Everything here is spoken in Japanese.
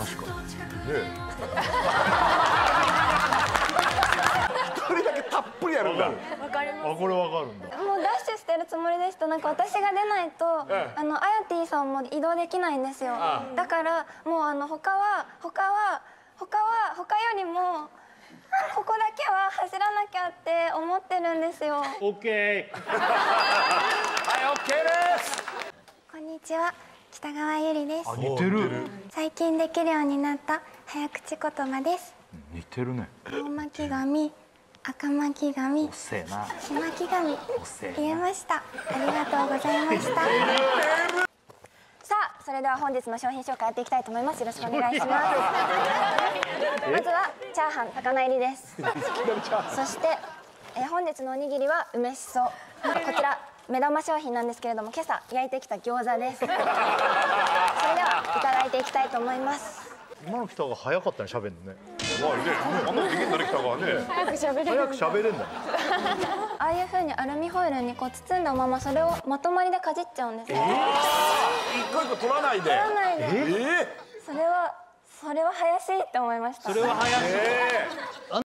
確かに。 これだけたっぷりやるんだ。 わかります。 あ、これわかるんだ。 もうダッシュしてるつもりでした。なんか私が出ないと、あやてぃさんも移動できないんですよ。だからもう他よりもここだけは走らなきゃって思ってるんですよ。 オッケー。 はい、オッケーです。 こんにちは、北川ゆりです。 あ、似てる。 最近できるようになった早口言葉です。 似てるね。 青巻紙、赤巻紙、 遅えな。 し巻紙、 遅え。 言えました。ありがとうございました。さあ、それでは本日の商品紹介やっていきたいと思います。よろしくお願いします。まずはチャーハン高菜入りです。そして本日のおにぎりは梅しそ。こちら目玉商品なんですけれども、今朝焼いてきた餃子です。それではいただいていきたいと思います。 今の北が早かったね、喋るのね。 あんなできんだね、北川ね。 早く喋れる。 早く喋れんだね。 ああいう風にアルミホイルにこう包んだままそれをまとまりでかじっちゃうんですよ。 一個一個取らないで。 取らないで。それは早しいって思いました。 それは早い。